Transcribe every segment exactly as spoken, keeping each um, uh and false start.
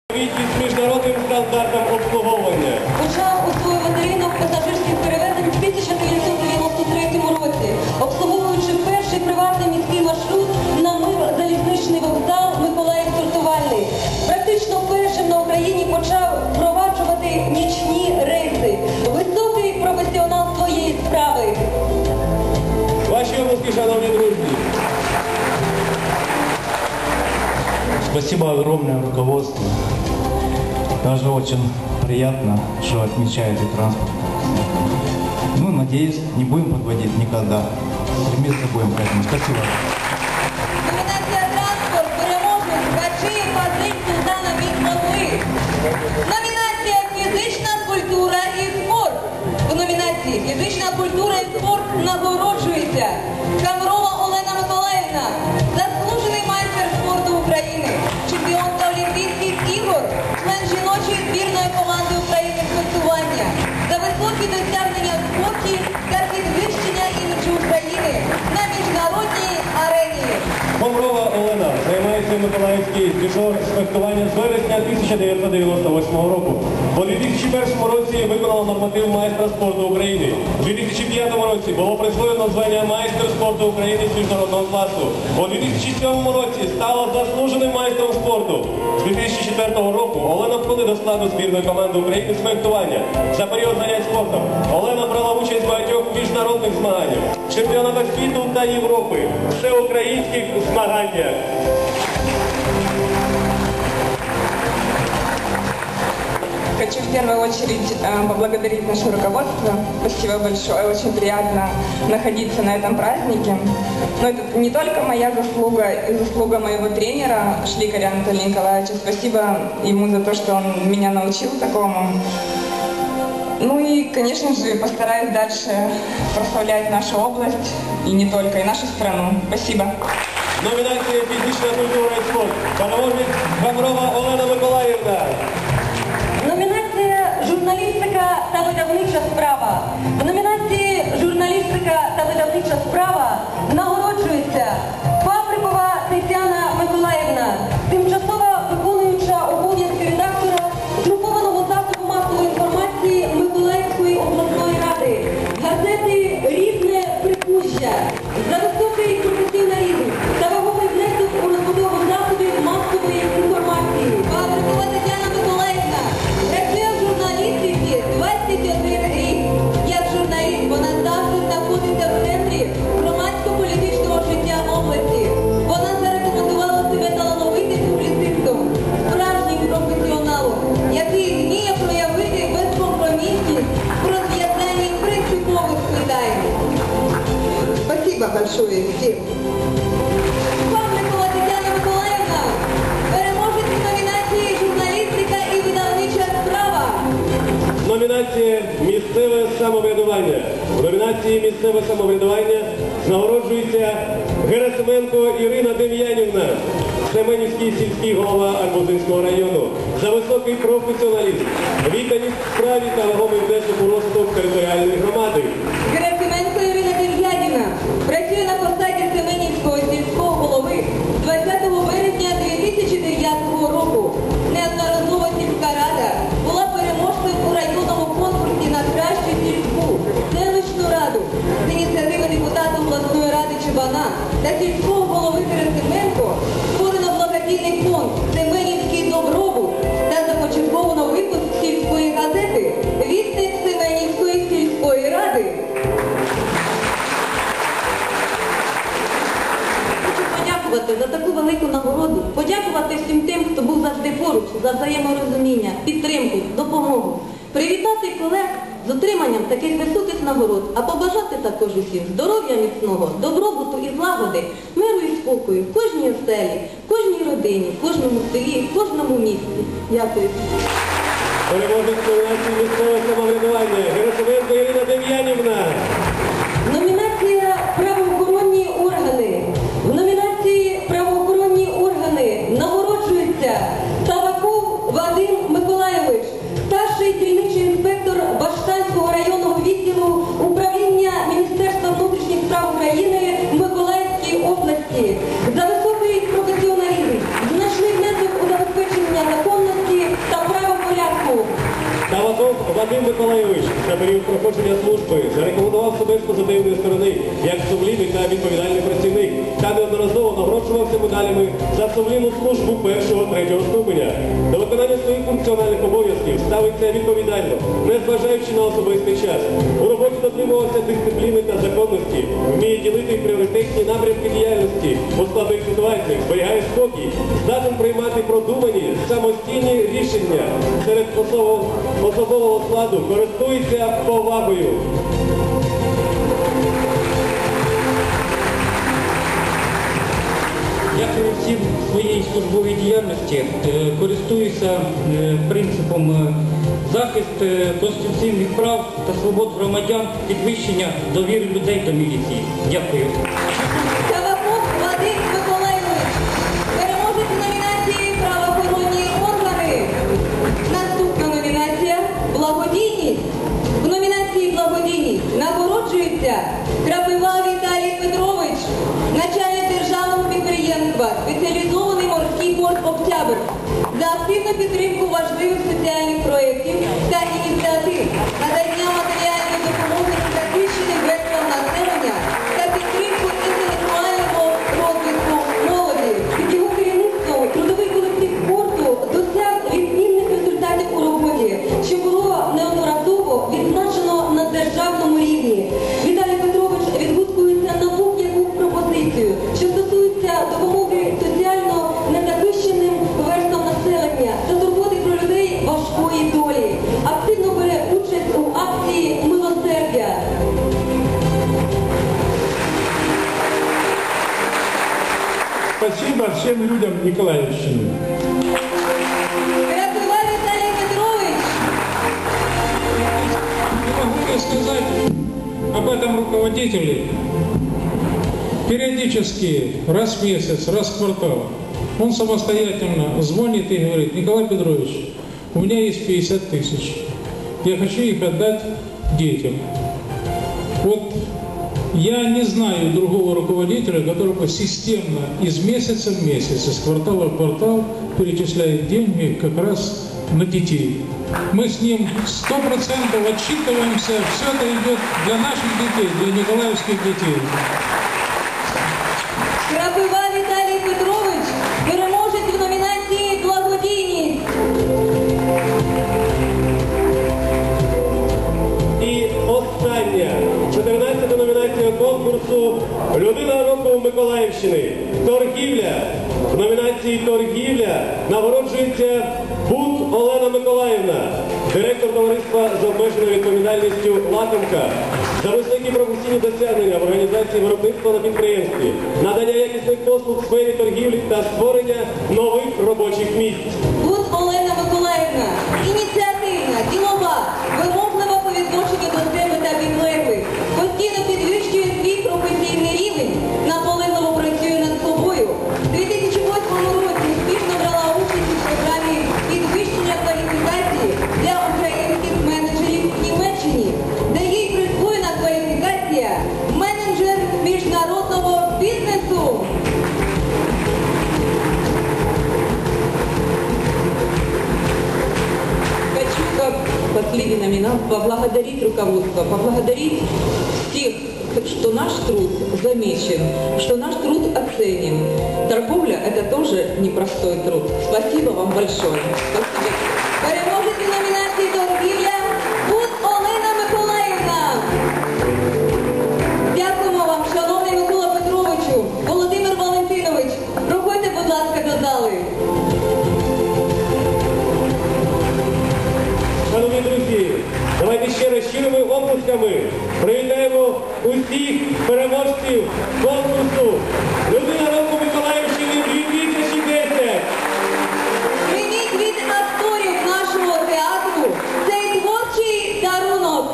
Відповідність міжнародним стандартам обслуговування. Почав освоювати ринок пасажирських перевезень в тисяча дев'ятсот дев'яносто третьому році, обслуговуючи перший приватний міський маршрут на Мир-залізничний вокзал Миколаїв-Сортувальний. Практично першим на Україні почав впроваджувати нічні рейси. Високий професіонал своєї справи. Ваші обласки, шановні друзі. Спасибо огромное руководству. Даже очень приятно, что отмечаете транспорт. Ну, надеюсь, не будем подводить никогда. Стремиться будем к этому. Спасибо. Номінація «Транспорт» переможець Бачиєв Василь Султанович Мозли. Номінація «Фізична культура і спорт». У номінації «Фізична культура і спорт» нагороджується Камрова Олена Миколаївна, заслужений майстер спорту України, чемпіонка Олімпійських ігор, член жіночої збірної команди України з фехтування, за високі досягнення в спорті та підвищення іміджу України на міжнародній арені. Камрова Олена займається в Миколаївській дюшор з фехтування з вересня тисяча дев'ятсот дев'яносто восьмого року. У дві тисячі першому році виконала норматив майстра спорту України. У дві тисячі п'ятому році було присвоєно звання майстер спорту України з міжнародного класу. У дві тисячі сьомому році стала заслуженим майстром спорту. З дві тисячі четвертого року Олена входить до складу збірної команди України з фехтування. За період занять спортом Олена брала участь в багатьох міжнародних змаганнях, чемпіонатах світу та Європи, всеукраїнських змаганнях. Хочу в первую очередь э, поблагодарить наше руководство. Спасибо большое, очень приятно находиться на этом празднике. Но это не только моя заслуга, и заслуга моего тренера Шликаря Анатолия Николаевича. Спасибо ему за то, что он меня научил такому. Ну и, конечно же, постараюсь дальше прославлять нашу область, и не только, и нашу страну. Спасибо. Номінація «Фізична культура і спорт». Переможець Камрова Олена Миколаївна. Номінація «Журналістика та видавнича справа». В номінації «Журналістика та видавнича справа» нагороджується Паприкова Тетяна Миколаївна, тимчасово виконуюча обов'язки редактора друкованого засобу масової інформації Миколаївської обласної ради, газети «Рідне Прикужжя». За високий професіоналізм та вагомий внесок у розбудову засобів масової інформації. Паприкова Тетяна Миколаївна працює в журналістиці двадцять один рік. Як журналіст вона завжди знаходиться в центрі громадсько-політичного життя області. Вона зарекомендувала себе талановитим публіцистом, справжнім професіоналом, який вміє проявити безкомпромісність в розв'язанні принципових питань. Спасибо большое всем. Павлікова Тетяна Миколаївна, переможець номінації «Журналістика і видавнича справа». Номінація «Місцеве самоврядування». У номінації «Місцеве самоврядування» нагороджується Герасименко Ірина Дем'янівна, Семенівський сільський голова Арбузинського району, за високий професіоналізм, відданість справі та вагомий внесок у розвиток територіальної громади. Герасименко Ірина Дем'янівна працює на посаді Семенівського сільського голови з двадцятого вересня дві тисячі дев'ятого року. Неодноразово сільська рада була переможцем у районному конкурсі на кращу сільську селищну раду з ініціативи депутата обласної ради Чебана та сільського голови Герасименко створено благодійний фонд «Семенівський добробут» та започатковано випуск сільської газети «Вісник Семенівської сільської ради». Хочу подякувати за таку велику нагороду, подякувати всім тим, хто був завжди поруч, за взаєморозуміння, підтримку, допомогу. Привітати колег з отриманням таких високих нагород, а побажати також усім здоров'я міцного, добробуту і злагоди, миру і спокою в кожній оселі, в кожній родині, в кожному селі, в кожному місті. Дякую. Переможець номінації «Місцеве самоврядування» Герасименко Ірина Дем'янівна. Номінація «Правоохоронні органи». В номінації «Правоохоронні органи» нагороджується Таваков Вадим Миколайович, старший дільничий інспектор Баштанського районного відділу управління Міністерства внутрішніх справ України в Миколаївській області. За високий професіоналізм, значний внесок у забезпечення законності Таваков Вадим Миколайович за період проходження служби зарекомендував себе з позитивної сторони як сумлінний та відповідальний працівник та неодноразово нагороджувався медалями за сумлінну службу першого-третього ступеня. До виконання своїх функціональних обов'язків ставиться відповідально, незважаючи на особистий час. У роботі дотримувався дисципліни та законності, вміє ділити пріоритетні напрямки діяльності у складних ситуаціях, зберігає спокій, здатен приймати продумані, самостійні рішення серед особового, особового складу, користується повагою. Дякую всім своїй службовій діяльності, е, користуюся е, принципом е, захист е, конституційних прав та свобод громадян, підвищення довіри людей до міліції. Дякую. Таваков Вадим Миколайович, переможець номінації «Правоохоронні органи». Наступна номінація «Благодійність». В номінації «Благодійність» нагороджується Крапива Віталій Петрович, начальник державного підприємства «Спеціалізований морський порт Октябрь» за активну підтримку важливих соціальних проєктів та ініціатив, надання матеріальної допомоги захищеним верствам населення та підтримку інтелектуального розвитку молоді. Під його керівництвом трудовий колектив порту досяг відмінних результатів у роботі, що було неодноразово відзначено на державному рівні. Віталій Петрович відгукується на будь-яку пропозицію, що стосується допомоги соціально незахищеним верствам населення та турботи про людей важкої долі. Активно бере участь у акції «Милосердя». Спасибо всем людям Николаевщины. Крапива Віталій Петрович. Не могу не сказать об этом руководителе. Периодически, раз в месяц, раз в квартал, он самостоятельно звонит и говорит: Николай Петрович, у меня есть пятьдесят тысяч, я хочу их отдать детям. Вот я не знаю другого руководителя, который бы системно из месяца в месяц, из квартала в квартал перечисляет деньги как раз на детей. Мы с ним сто процентов отчитываемся, все это идет для наших детей, для николаевских детей. Крапива Віталій Петрович, переможець в номінації «Благодійність». І остання, чотирнадцята номінація конкурсу «Людина року Миколаївщини. Торгівля». В номінації «Торгівля» нагороджується Бут Олена Миколаївна, директор товариства з обмеженою відповідальністю «Лакомка», за високі професійні досягнення в організації виробництва на підприємстві, надання якісних послуг в сфері торгівлі та створення нових робочих місць. Бут Олена Миколаївна, ініціативна, ділова, вимоглива по відношенню до себе та підлеглих, постійно підвищує свій професійний рівень, наполегливо працює над собою. У дві тисячі восьмому році успішно брала участь у програмі підвищення кваліфікації для українських менеджерів в Німеччині, де їй присвоєна кваліфікація менеджер міжнародного бізнесу. Хочу, как последний номинант, поблагодарить руководство, поблагодарить всех, что наш труд замечен, что наш труд оценен. Торговля – это тоже непростой труд. Спасибо вам большое. Спасибо. Переможець у номінації «Торгівля» Бут Олена Миколаївна. Дякуємо вам, шановний Микола Петровичу, Володимир Валентинович. Проходьте, будь ласка, до зали. Шановні друзі, давайте ще раз щирими оплесками привітаємо усіх переможців конкурсу «Людина року Миколаївщини дві тисячі десять». Прийміть від акторів нашого театру цей творчий дарунок.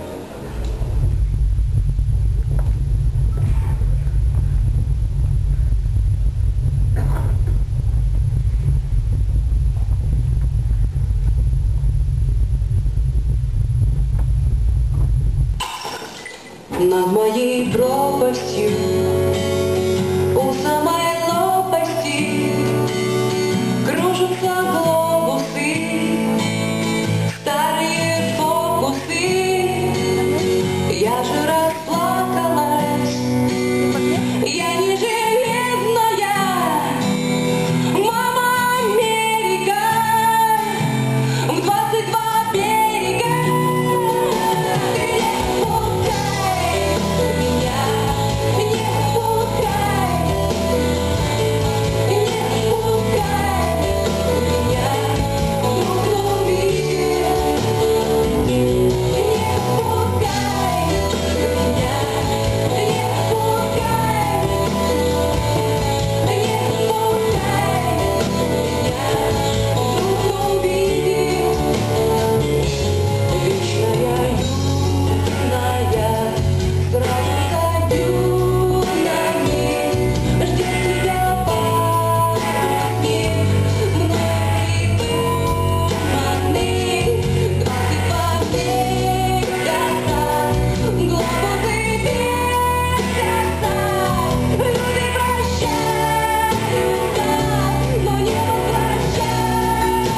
Над моей пропастью, у самой лопасти, кружатся глобусы, старые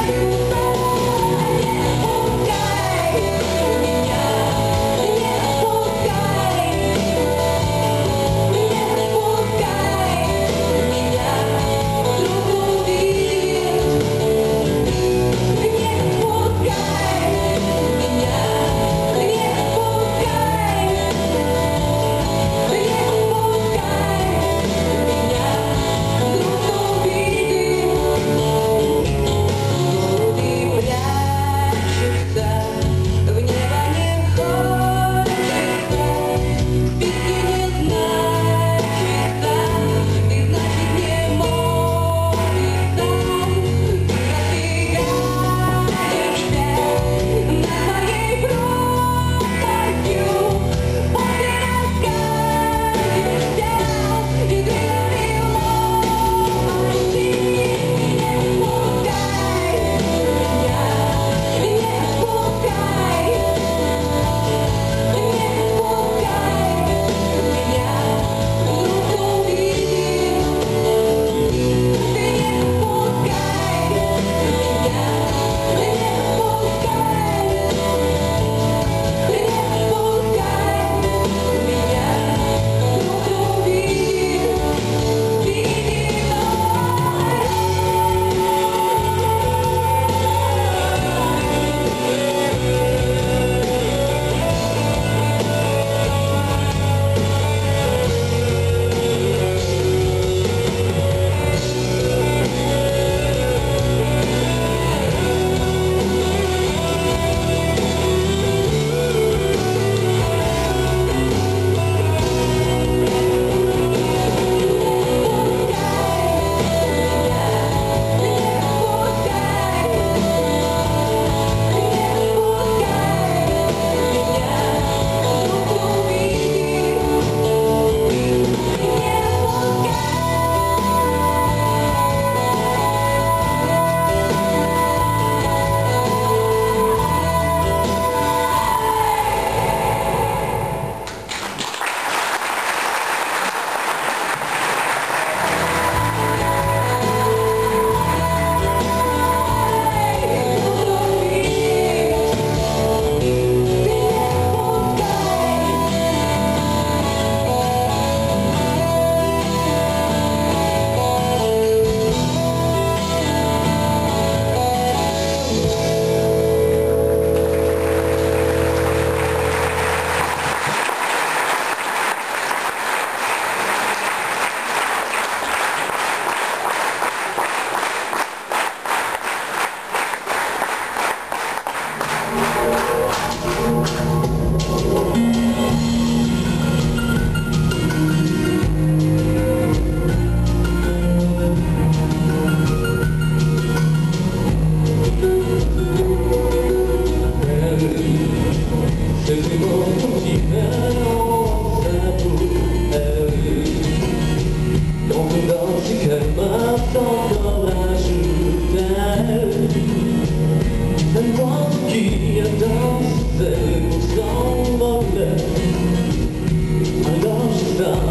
Stop.